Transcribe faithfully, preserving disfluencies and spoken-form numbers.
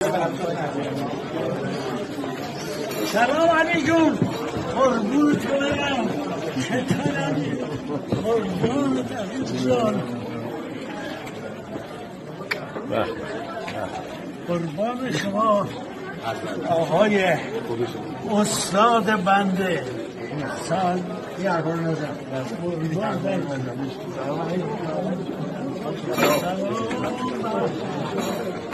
سلام علیکم. قربون تو برم. چطورم؟ قربون عزیزان. قربان شما آقای استاد بنده. سال یه عبار نزد. قربان برم. سلام علیکم.